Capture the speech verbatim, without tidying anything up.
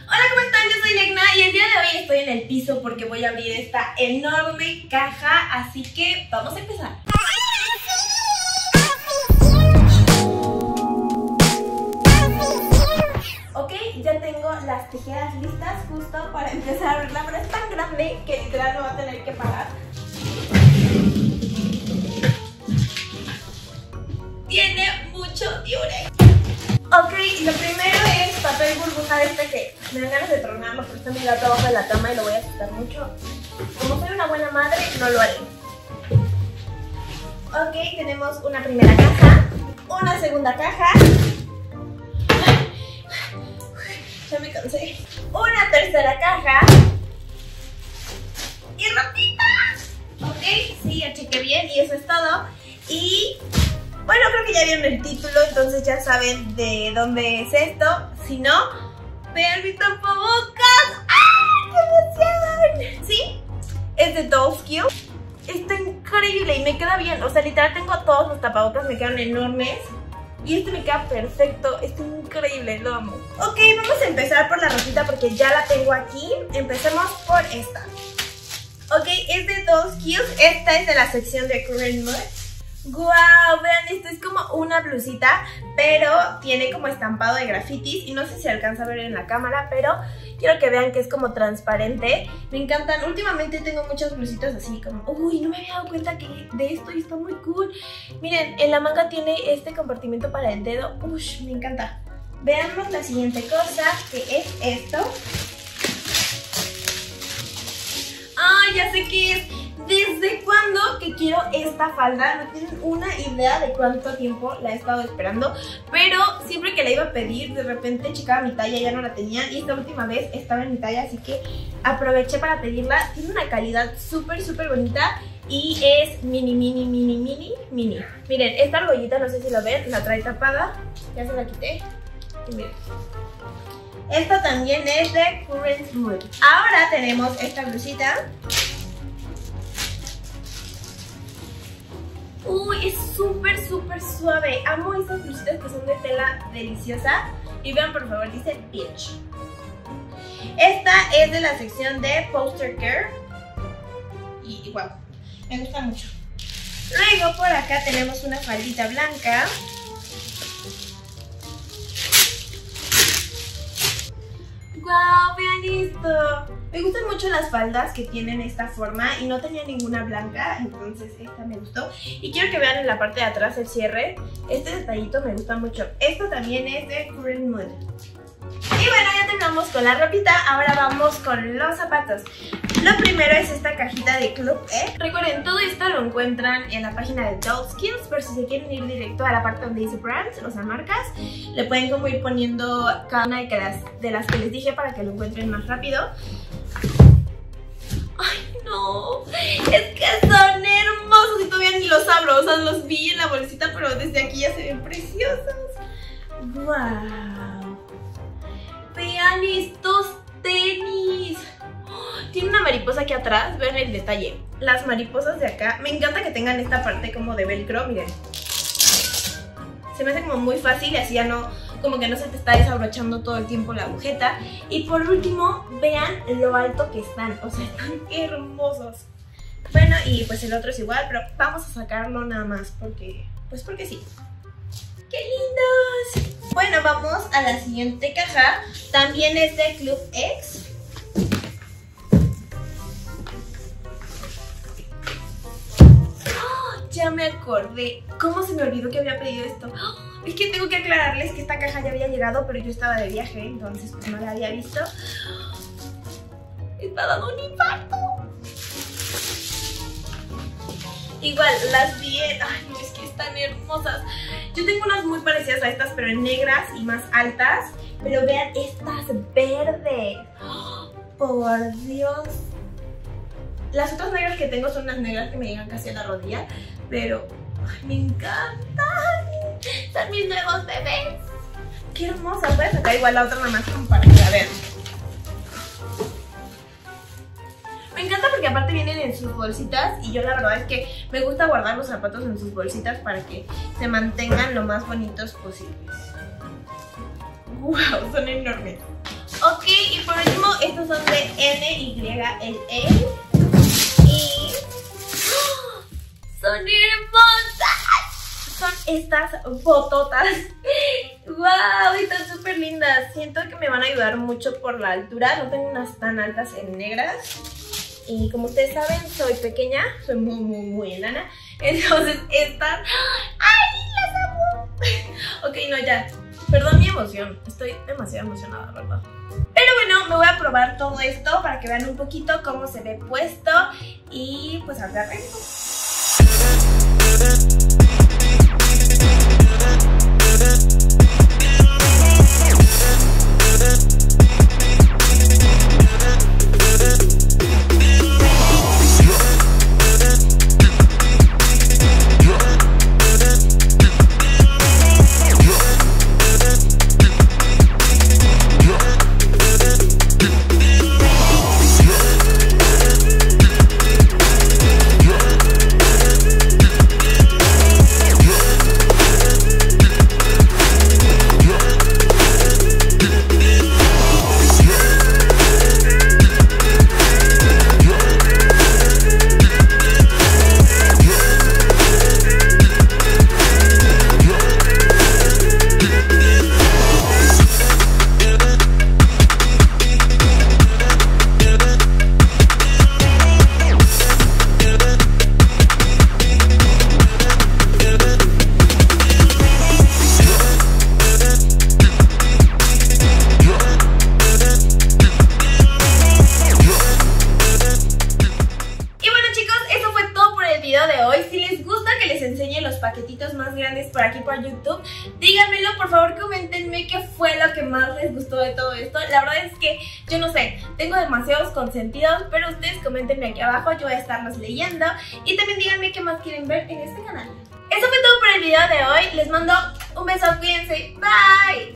Hola, ¿cómo están? Yo soy Legna y el día de hoy estoy en el piso porque voy a abrir esta enorme caja, así que vamos a empezar. Ok, ya tengo las tijeras listas justo para empezar a abrirla, pero es tan grande que literal no va a tener que parar. Tiene mucho diurex. Ok, lo primero es papel burbuja de este que me dan ganas de tronarlo, pero está en mi gato abajo de la cama y lo voy a asustar mucho. Como soy una buena madre, no lo haré. Ok, tenemos una primera caja, una segunda caja. Ya me cansé. Una tercera caja. Y ratitas. Ok, sí, ya chequé bien y eso es todo. Y bueno, creo que ya vieron el título, entonces ya saben de dónde es esto. Si no, vean mi tapabocas. ¡Ah! ¡Qué emoción! Sí, es de Dollskill. Está increíble y me queda bien. O sea, literal tengo todos los tapabocas, me quedan enormes. Y este me queda perfecto, está increíble, lo amo. Ok, vamos a empezar por la rosita porque ya la tengo aquí. Empecemos por esta. Ok, es de Dollskill. Esta es de la sección de Current Mood. ¡Guau! Vean, esto es como una blusita, pero tiene como estampado de grafitis. Y no sé si se alcanza a ver en la cámara, pero quiero que vean que es como transparente. Me encantan. Últimamente tengo muchas blusitas así como... Uy, no me había dado cuenta que de esto y está muy cool. Miren, en la manga tiene este compartimento para el dedo. Uy, me encanta. Veamos la siguiente cosa, que es esto. ¡Ay, ya sé qué es! ¿Desde cuándo que quiero esta falda? No tienen una idea de cuánto tiempo la he estado esperando, pero siempre que la iba a pedir, de repente checaba mi talla y ya no la tenía, y esta última vez estaba en mi talla, así que aproveché para pedirla. Tiene una calidad súper, súper bonita y es mini, mini, mini, mini, mini. Miren, esta argollita, no sé si la ven, la trae tapada, ya se la quité, y miren. Esta también es de Current Mood. Ahora tenemos esta blusita. Uy, es súper, súper suave. Amo esas blusitas que son de tela deliciosa. Y vean, por favor, dice Beach. Esta es de la sección de Poster Care. Y igual, me gusta mucho. Luego por acá tenemos una faldita blanca. ¡Wow! Vean esto. Me gustan mucho las faldas que tienen esta forma y no tenía ninguna blanca, entonces esta me gustó. Y quiero que vean en la parte de atrás el cierre. Este detallito me gusta mucho. Esto también es de Current Mood. Y bueno, ya terminamos con la ropita, ahora vamos con los zapatos. Lo primero es esta cajita de Club E. Recuerden, todo esto lo encuentran en la página de Dollskill, por si se quieren ir directo a la parte donde dice brands, o sea, marcas. Le pueden como ir poniendo cada una de las, de las que les dije para que lo encuentren más rápido. ¡Ay, no! Es que son hermosos y todavía ni los abro. O sea, los vi en la bolsita, pero desde aquí ya se ven preciosos. ¡Wow! Vean estos tenis. Tiene una mariposa aquí atrás, vean el detalle. Las mariposas de acá, me encanta que tengan esta parte como de velcro, miren. Se me hace como muy fácil y así ya no, como que no se te está desabrochando todo el tiempo la agujeta. Y por último, vean lo alto que están, o sea, están hermosos. Bueno, y pues el otro es igual, pero vamos a sacarlo nada más porque, pues porque sí. ¡Qué lindos! Bueno, vamos a la siguiente caja. También es de Club X. ¡Oh! Ya me acordé. ¿Cómo se me olvidó que había pedido esto? ¡Oh! Es que tengo que aclararles que esta caja ya había llegado, pero yo estaba de viaje, entonces pues no la había visto. Me está dando un infarto. Igual, las vi en... Ay, es que están hermosas. Yo tengo unas muy parecidas a estas, pero en negras y más altas. Pero vean estas verdes. ¡Oh! Por Dios. Las otras negras que tengo son unas negras que me llegan casi a la rodilla. Pero... Ay, me encantan. Son mis nuevos bebés. Qué hermosas. Voy a sacar igual la otra nada más como para que la vean. Me encanta porque aparte vienen en sus bolsitas y yo la verdad es que me gusta guardar los zapatos en sus bolsitas para que se mantengan lo más bonitos posibles. ¡Wow! Son enormes. Ok, y estos son de N Y L E. Y ¡oh! ¡Son hermosas! Son estas bototas. ¡Wow! Están súper lindas. Siento que me van a ayudar mucho por la altura. No tengo unas tan altas en negras. Y como ustedes saben, soy pequeña. Soy muy, muy, muy enana. Entonces estas... ¡ay! ¡Las amo! Ok, no, ya. Perdón mi emoción. Estoy demasiado emocionada, ¿verdad? Pero bueno, me voy a probar todo esto para que vean un poquito cómo se ve puesto. Y pues ahora vengo. Paquetitos más grandes por aquí por YouTube, díganmelo, por favor, coméntenme qué fue lo que más les gustó de todo esto. La verdad es que yo no sé, tengo demasiados consentidos, pero ustedes coméntenme aquí abajo, yo voy a estarlos leyendo. Y también díganme qué más quieren ver en este canal. Eso fue todo por el video de hoy, les mando un beso, cuídense, bye.